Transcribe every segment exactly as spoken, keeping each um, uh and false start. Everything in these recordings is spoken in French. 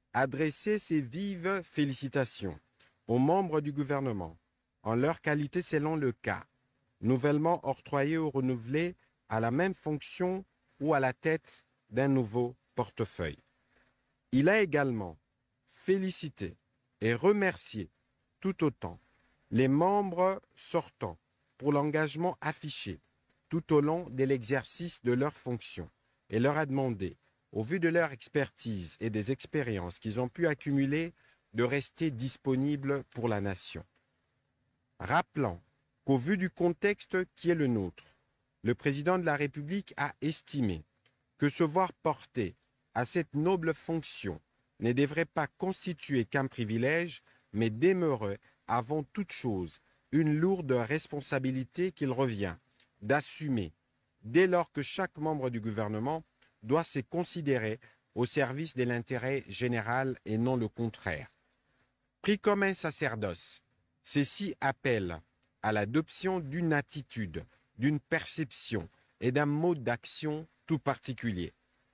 adresser ses vives félicitations aux membres du gouvernement, en leur qualité selon le cas, nouvellement octroyés ou renouvelés à la même fonction ou à la tête d'un nouveau portefeuille. Il a également félicité et remercié tout autant les membres sortants pour l'engagement affiché tout au long de l'exercice de leurs fonctions et leur a demandé, au vu de leur expertise et des expériences qu'ils ont pu accumuler, de rester disponibles pour la nation. Rappelant qu'au vu du contexte qui est le nôtre, le président de la République a estimé que se voir porter à cette noble fonction ne devrait pas constituer qu'un privilège, mais demeurer avant toute chose une lourde responsabilité qu'il revient d'assumer dès lors que chaque membre du gouvernement doit se considérer au service de l'intérêt général et non le contraire. Pris comme un sacerdoce, ceci appelle à l'adoption d'une attitude, d'une perception et d'un mode d'action tout particulier.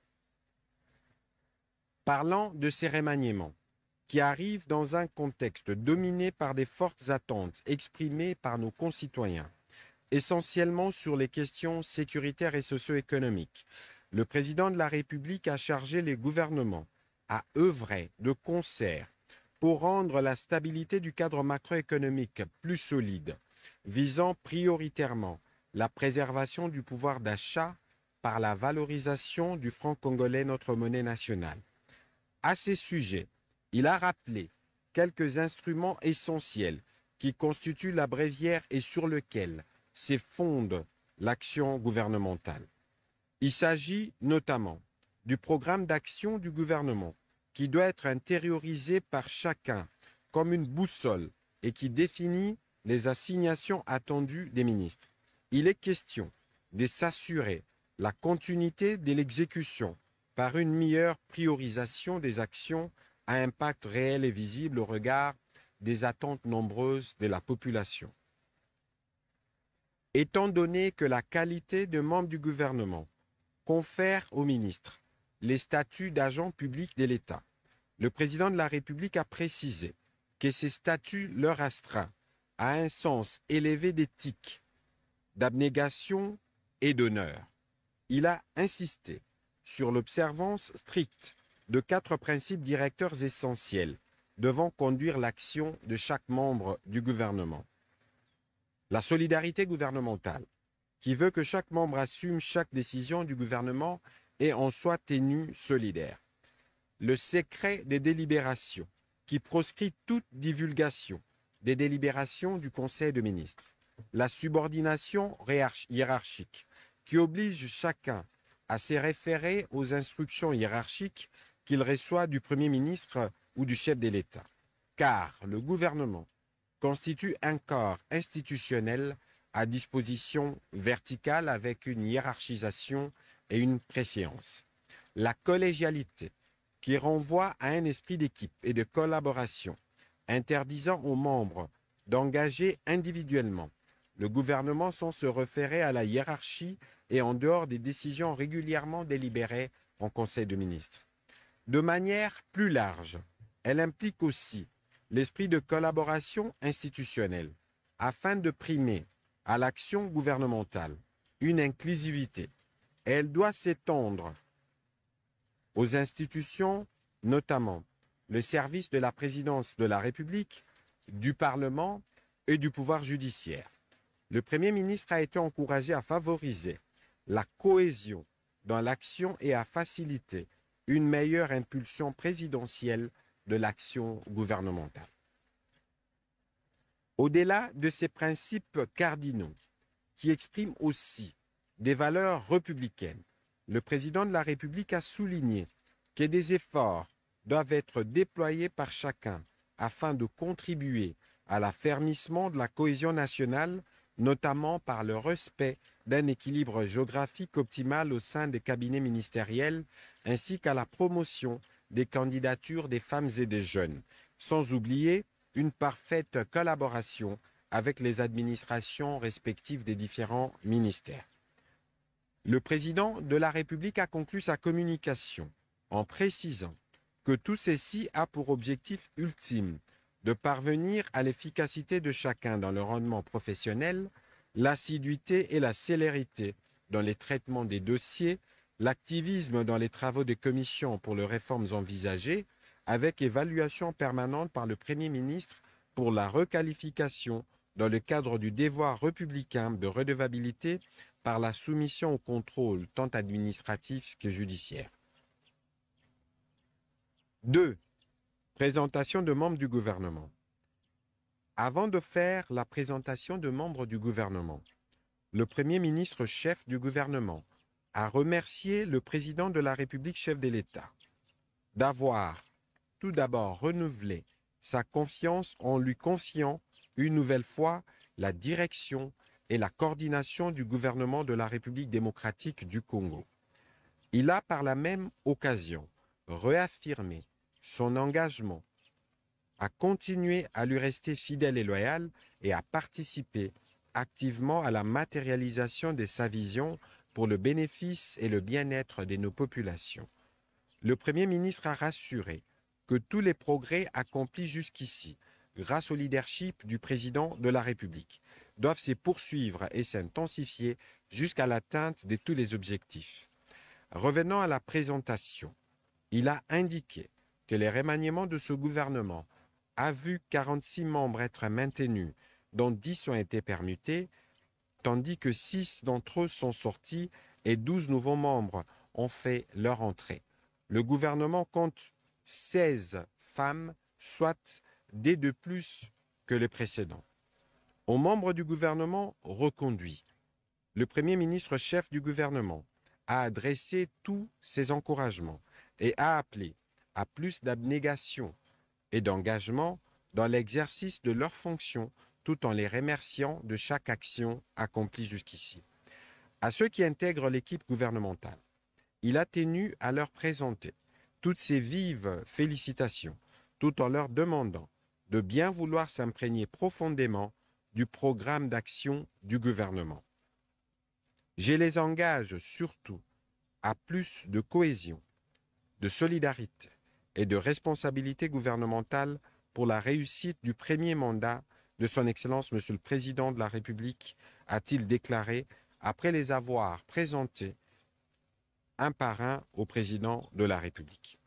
Parlant de ces remaniements, qui arrivent dans un contexte dominé par des fortes attentes exprimées par nos concitoyens, essentiellement sur les questions sécuritaires et socio-économiques, le président de la République a chargé les gouvernements à œuvrer de concert pour rendre la stabilité du cadre macroéconomique plus solide, visant prioritairement la préservation du pouvoir d'achat par la valorisation du franc congolais, notre monnaie nationale. À ces sujets, il a rappelé quelques instruments essentiels qui constituent la bréviaire et sur lesquels se fonde l'action gouvernementale. Il s'agit notamment du programme d'action du gouvernement qui doit être intériorisé par chacun comme une boussole et qui définit les assignations attendues des ministres. Il est question de s'assurer la continuité de l'exécution par une meilleure priorisation des actions à impact réel et visible au regard des attentes nombreuses de la population. Étant donné que la qualité de membre du gouvernement confère aux ministres les statuts d'agents publics de l'État, le président de la République a précisé que ces statuts leur astreinent à un sens élevé d'éthique, d'abnégation et d'honneur. Il a insisté sur l'observance stricte de quatre principes directeurs essentiels devant conduire l'action de chaque membre du gouvernement. La solidarité gouvernementale, qui veut que chaque membre assume chaque décision du gouvernement et en soit tenu solidaire. Le secret des délibérations, qui proscrit toute divulgation des délibérations du Conseil de ministres. La subordination hiérarchique, qui oblige chacun à se référer aux instructions hiérarchiques qu'il reçoit du Premier ministre ou du chef de l'État. Car le gouvernement constitue un corps institutionnel à disposition verticale avec une hiérarchisation et une préséance. La collégialité, qui renvoie à un esprit d'équipe et de collaboration, interdisant aux membres d'engager individuellement le gouvernement sans se référer à la hiérarchie et en dehors des décisions régulièrement délibérées en Conseil de ministres. De manière plus large, elle implique aussi l'esprit de collaboration institutionnelle afin de primer à l'action gouvernementale une inclusivité. Elle doit s'étendre aux institutions, notamment le service de la présidence de la République, du Parlement et du pouvoir judiciaire. Le Premier ministre a été encouragé à favoriser la cohésion dans l'action et à faciliter une meilleure impulsion présidentielle de l'action gouvernementale. Au-delà de ces principes cardinaux, qui expriment aussi des valeurs républicaines, le président de la République a souligné que des efforts doivent être déployés par chacun afin de contribuer à l'affermissement de la cohésion nationale, notamment par le respect d'un équilibre géographique optimal au sein des cabinets ministériels, ainsi qu'à la promotion des candidatures des femmes et des jeunes, sans oublier une parfaite collaboration avec les administrations respectives des différents ministères. Le président de la République a conclu sa communication en précisant que tout ceci a pour objectif ultime de parvenir à l'efficacité de chacun dans le rendement professionnel, l'assiduité et la célérité dans les traitements des dossiers, l'activisme dans les travaux des commissions pour les réformes envisagées, avec évaluation permanente par le Premier ministre pour la requalification dans le cadre du devoir républicain de redevabilité par la soumission au contrôle tant administratif que judiciaire. deux. Présentation de membres du gouvernement. Avant de faire la présentation de membres du gouvernement, le Premier ministre chef du gouvernement a remercié le Président de la République chef de l'État d'avoir tout d'abord renouvelé sa confiance en lui confiant une nouvelle fois la direction et la coordination du gouvernement de la République démocratique du Congo. Il a par la même occasion réaffirmé son engagement à continuer à lui rester fidèle et loyal et à participer activement à la matérialisation de sa vision pour le bénéfice et le bien-être de nos populations. Le Premier ministre a rassuré que tous les progrès accomplis jusqu'ici, grâce au leadership du Président de la République, doivent se poursuivre et s'intensifier jusqu'à l'atteinte de tous les objectifs. Revenant à la présentation, il a indiqué que les remaniements de ce gouvernement a vu quarante-six membres être maintenus, dont dix ont été permutés, tandis que six d'entre eux sont sortis et douze nouveaux membres ont fait leur entrée. Le gouvernement compte seize femmes, soit des de plus que les précédents. Aux membres du gouvernement reconduits, le Premier ministre chef du gouvernement a adressé tous ses encouragements et a appelé à plus d'abnégation et d'engagement dans l'exercice de leurs fonctions, tout en les remerciant de chaque action accomplie jusqu'ici. À ceux qui intègrent l'équipe gouvernementale, il a tenu à leur présenter toutes ses vives félicitations, tout en leur demandant de bien vouloir s'imprégner profondément du programme d'action du gouvernement. Je les engage surtout à plus de cohésion, de solidarité et de responsabilité gouvernementale pour la réussite du premier mandat de son Excellence Monsieur le Président de la République, a-t-il déclaré après les avoir présentés un par un au Président de la République.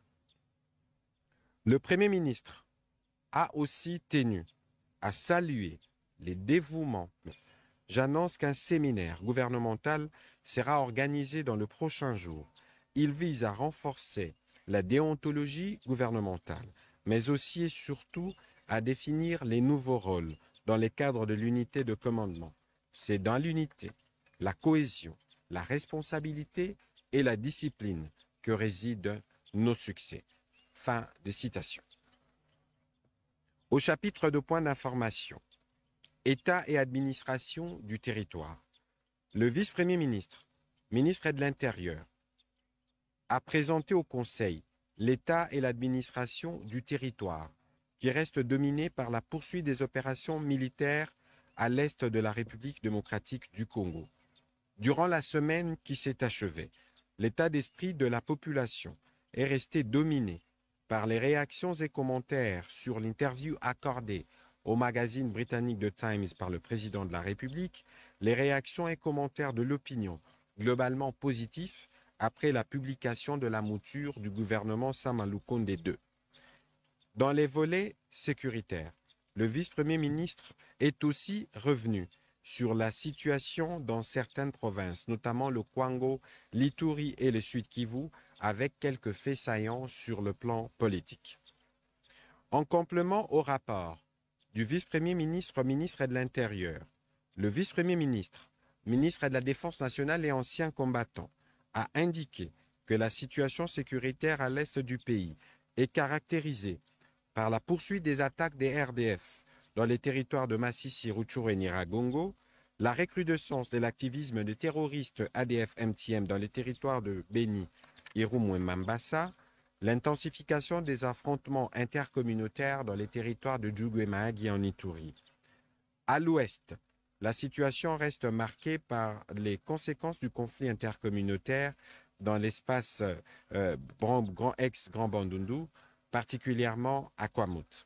Le Premier ministre a aussi tenu à saluer les dévouements. J'annonce qu'un séminaire gouvernemental sera organisé dans le prochain jour. Il vise à renforcer la déontologie gouvernementale, mais aussi et surtout à définir les nouveaux rôles dans les cadres de l'unité de commandement. C'est dans l'unité, la cohésion, la responsabilité et la discipline que résident nos succès. Fin de citation. Au chapitre de points d'information, État et administration du territoire, le vice-premier ministre, ministre de l'Intérieur, a présenté au Conseil l'État et l'administration du territoire, qui reste dominé par la poursuite des opérations militaires à l'est de la République démocratique du Congo. Durant la semaine qui s'est achevée, l'état d'esprit de la population est resté dominé par les réactions et commentaires sur l'interview accordée au magazine britannique The Times par le président de la République, les réactions et commentaires de l'opinion globalement positifs après la publication de la mouture du gouvernement Sama Lukonde deux. Dans les volets sécuritaires, le vice-premier ministre est aussi revenu sur la situation dans certaines provinces, notamment le Kwango, l'Ituri et le Sud-Kivu, avec quelques faits saillants sur le plan politique. En complément au rapport du vice-premier ministre, ministre de l'Intérieur, le vice-premier ministre, ministre de la Défense nationale et ancien combattant, a indiqué que la situation sécuritaire à l'est du pays est caractérisée par la poursuite des attaques des R D F dans les territoires de Massissi, Rutshuru et Nyiragongo, la recrudescence de l'activisme de terroristes A D F M T M dans les territoires de Beni, Irumu et Mambasa, l'intensification des affrontements intercommunautaires dans les territoires de Djougou et Mahagi en Ituri. À l'ouest, la situation reste marquée par les conséquences du conflit intercommunautaire dans l'espace euh, grand, grand ex-Grand Bandundu, particulièrement à Kwamouth.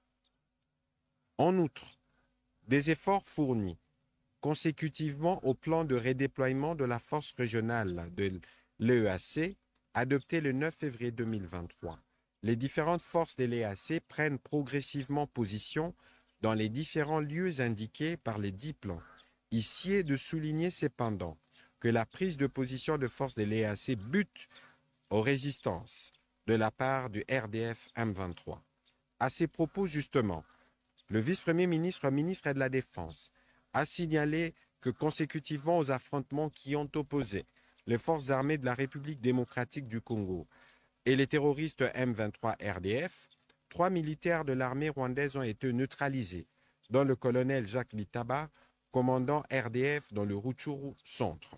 En outre, des efforts fournis consécutivement au plan de redéploiement de la force régionale de l'E E A C, adopté le neuf février deux mille vingt-trois. Les différentes forces de l'E E A C prennent progressivement position dans les différents lieux indiqués par les dix plans. Ici est de souligner cependant que la prise de position de forces de l'E E A C bute aux résistances de la part du R D F M vingt-trois. À ces propos, justement, le vice-premier ministre, ministre de la Défense, a signalé que consécutivement aux affrontements qui ont opposé les forces armées de la République démocratique du Congo et les terroristes M vingt-trois R D F, trois militaires de l'armée rwandaise ont été neutralisés, dont le colonel Jacques Litaba, commandant R D F dans le Rutshuru Centre.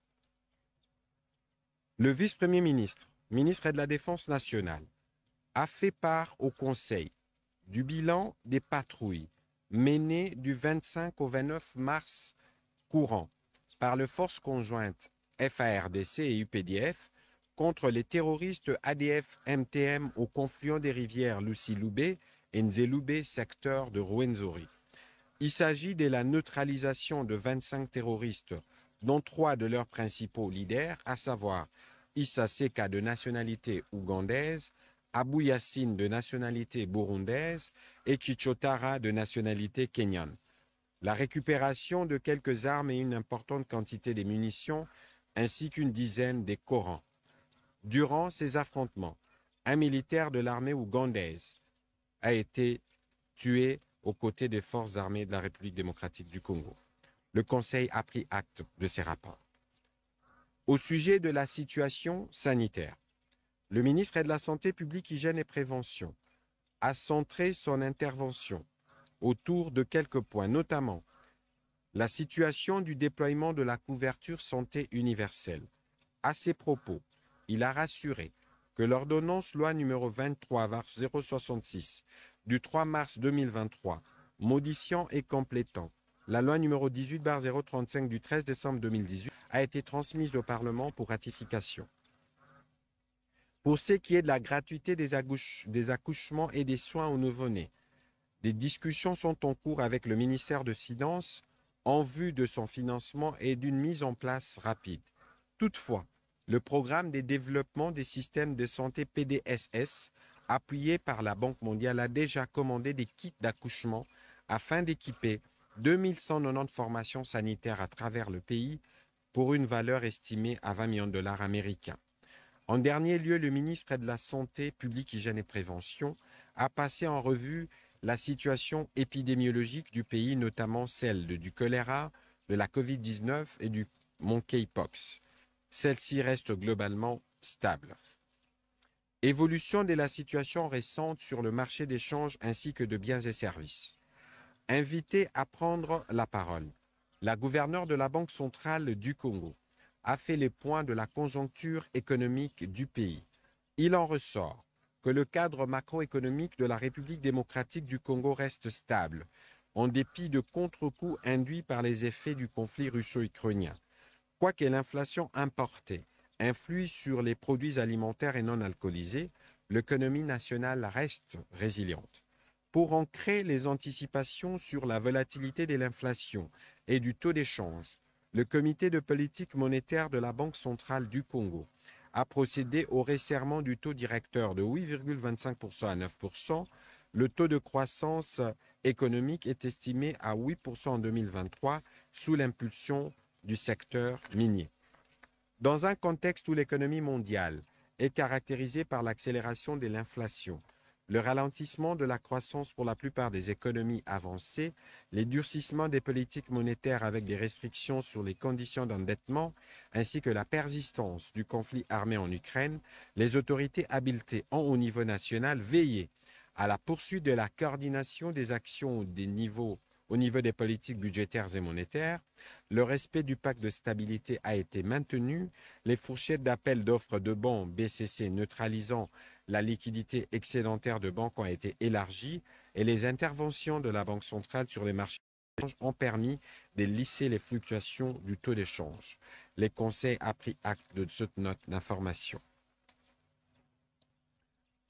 Le vice-premier ministre, ministre de la Défense nationale, a fait part au Conseil du bilan des patrouilles menées du vingt-cinq au vingt-neuf mars courant par les forces conjointes F A R D C et U P D F contre les terroristes A D F M T M au confluent des rivières Lusilube et Nzelube, secteur de Rwenzori. Il s'agit de la neutralisation de vingt-cinq terroristes, dont trois de leurs principaux leaders, à savoir Issa Seka de nationalité ougandaise, Abou Yassine de nationalité burundaise et Chichotara de nationalité kenyane. La récupération de quelques armes et une importante quantité de munitions, ainsi qu'une dizaine de Korans. Durant ces affrontements, un militaire de l'armée ougandaise a été tué aux côtés des forces armées de la République démocratique du Congo. Le Conseil a pris acte de ces rapports. Au sujet de la situation sanitaire, le ministre de la Santé publique, Hygiène et Prévention a centré son intervention autour de quelques points, notamment la situation du déploiement de la couverture santé universelle. À ces propos, il a rassuré que l'ordonnance loi numéro vingt-trois zéro soixante-six du trois mars deux mille vingt-trois, modifiant et complétant la loi numéro dix-huit zéro trente-cinq du treize décembre deux mille dix-huit, a été transmise au Parlement pour ratification. Pour ce qui est de la gratuité des, des accouchements et des soins aux nouveau-nés, des discussions sont en cours avec le ministère des Finances en vue de son financement et d'une mise en place rapide. Toutefois, le programme de développement des systèmes de santé P D S S, appuyé par la Banque mondiale, a déjà commandé des kits d'accouchement afin d'équiper deux mille cent quatre-vingt-dix formations sanitaires à travers le pays pour une valeur estimée à vingt millions de dollars américains. En dernier lieu, le ministre de la Santé publique, Hygiène et Prévention a passé en revue la situation épidémiologique du pays, notamment celle de, du choléra, de la COVID dix-neuf et du monkeypox. Celle-ci reste globalement stable. Évolution de la situation récente sur le marché d'échange ainsi que de biens et services. Invitée à prendre la parole, la gouverneure de la Banque centrale du Congo a fait les points de la conjoncture économique du pays. Il en ressort que le cadre macroéconomique de la République démocratique du Congo reste stable, en dépit de contre-coups induits par les effets du conflit russo-ukrainien. Quoique l'inflation importée influe sur les produits alimentaires et non alcoolisés, l'économie nationale reste résiliente. Pour ancrer les anticipations sur la volatilité de l'inflation et du taux d'échange, le comité de politique monétaire de la Banque centrale du Congo a procédé au resserrement du taux directeur de huit virgule vingt-cinq pour cent à neuf pour cent. Le taux de croissance économique est estimé à huit pour cent en deux mille vingt-trois sous l'impulsion du secteur minier. Dans un contexte où l'économie mondiale est caractérisée par l'accélération de l'inflation, le ralentissement de la croissance pour la plupart des économies avancées, les durcissements des politiques monétaires avec des restrictions sur les conditions d'endettement, ainsi que la persistance du conflit armé en Ukraine, les autorités habilitées ont au niveau national veillé à la poursuite de la coordination des actions des niveaux, au niveau des politiques budgétaires et monétaires. Le respect du pacte de stabilité a été maintenu, les fourchettes d'appel d'offres de bons B C C neutralisant la liquidité excédentaire de banques ont été élargies et les interventions de la Banque centrale sur les marchés d'échange ont permis de lisser les fluctuations du taux d'échange. Les conseils ont pris acte de cette note d'information.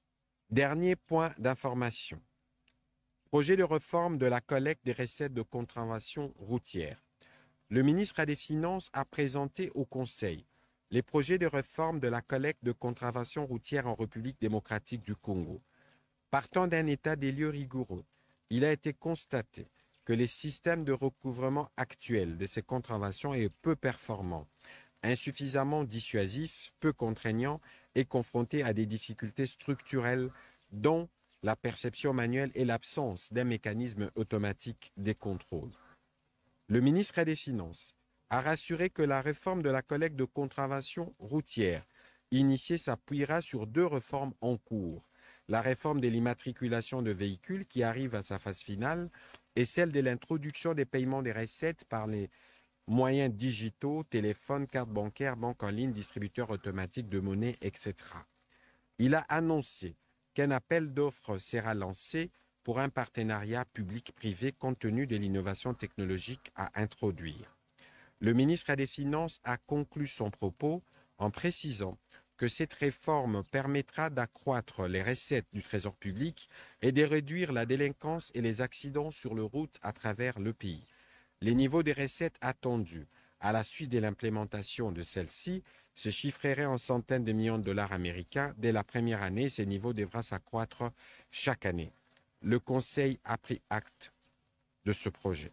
Dernier point d'information. Projet de réforme de la collecte des recettes de contravention routière. Le ministre des Finances a présenté au Conseil les projets de réforme de la collecte de contravention routière en République démocratique du Congo. Partant d'un état des lieux rigoureux, il a été constaté que les systèmes de recouvrement actuels de ces contraventions est peu performants, insuffisamment dissuasifs, peu contraignants et confrontés à des difficultés structurelles dont la perception manuelle et l'absence d'un mécanisme automatique des contrôles. Le ministre des Finances a rassuré que la réforme de la collecte de contraventions routières initiée s'appuiera sur deux réformes en cours. La réforme de l'immatriculation de véhicules qui arrive à sa phase finale et celle de l'introduction des paiements des recettes par les moyens digitaux, téléphone, carte bancaire, banque en ligne, distributeur automatique de monnaie, et cetera. Il a annoncé qu'un appel d'offres sera lancé pour un partenariat public-privé compte tenu de l'innovation technologique à introduire. Le ministre des Finances a conclu son propos en précisant que cette réforme permettra d'accroître les recettes du Trésor public et de réduire la délinquance et les accidents sur les routes à travers le pays. Les niveaux des recettes attendus à la suite de l'implémentation de celle-ci se chiffreraient en centaines de millions de dollars américains. Dès la première année, ces niveaux devraient s'accroître chaque année. Le Conseil a pris acte de ce projet.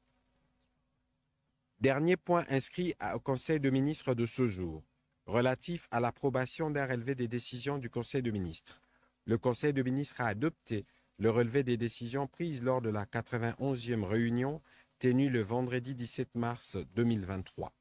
Dernier point inscrit au Conseil de ministres de ce jour, relatif à l'approbation d'un relevé des décisions du Conseil de ministres. Le Conseil de ministres a adopté le relevé des décisions prises lors de la quatre-vingt-onzième réunion tenue le vendredi dix-sept mars deux mille vingt-trois.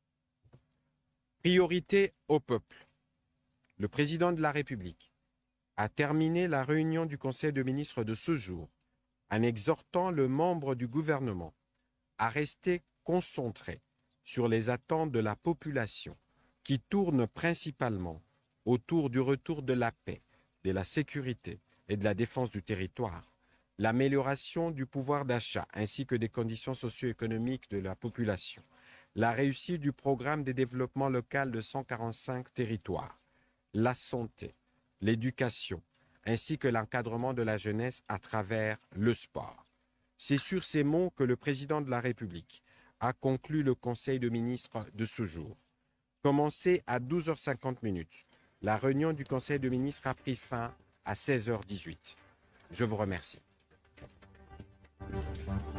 Priorité au peuple. Le président de la République a terminé la réunion du Conseil de ministres de ce jour en exhortant le membre du gouvernement à rester concentré sur les attentes de la population qui tournent principalement autour du retour de la paix, de la sécurité et de la défense du territoire, l'amélioration du pouvoir d'achat ainsi que des conditions socio-économiques de la population, la réussite du programme de développement local de cent quarante-cinq territoires, la santé, l'éducation, ainsi que l'encadrement de la jeunesse à travers le sport. C'est sur ces mots que le président de la République a conclu le Conseil de ministres de ce jour. Commencé à douze heures cinquante, la réunion du Conseil de ministres a pris fin à seize heures dix-huit. Je vous remercie.